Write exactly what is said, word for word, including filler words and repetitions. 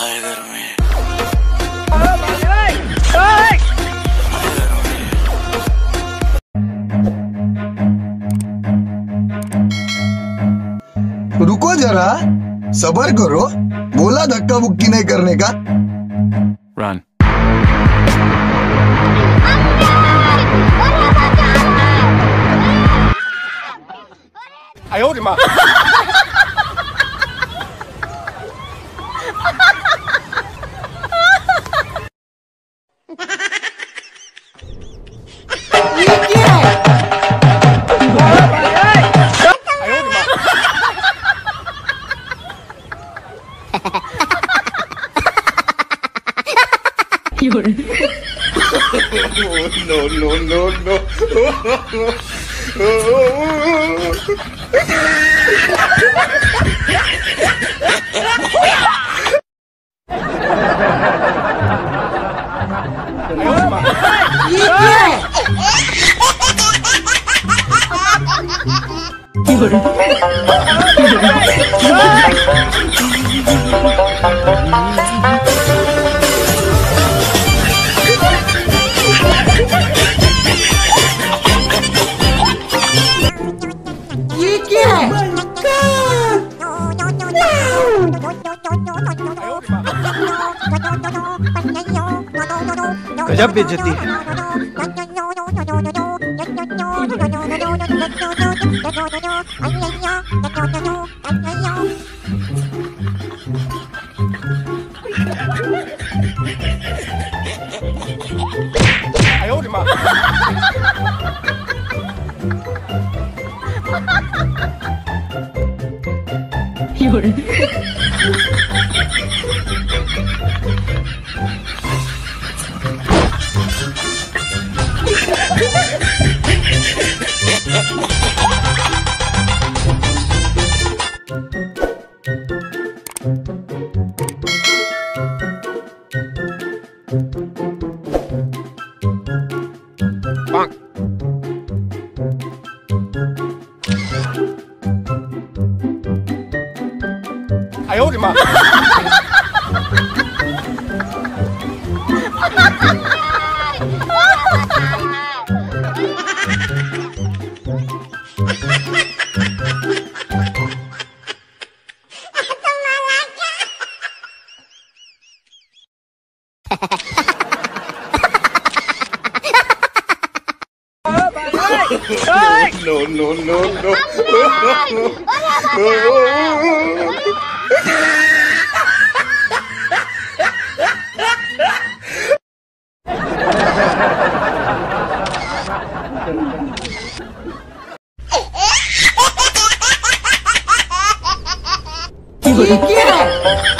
Tiger में रुको जरा, सबर करो। बोला धक्का मुक्की नहीं करने का। रन। आयो रे माँ। No, no, no, no. ये क्या है? गजब बेइज्जती है। आयो रे माँ। आयो रे माँ। No, no, no, no. ये क्या है?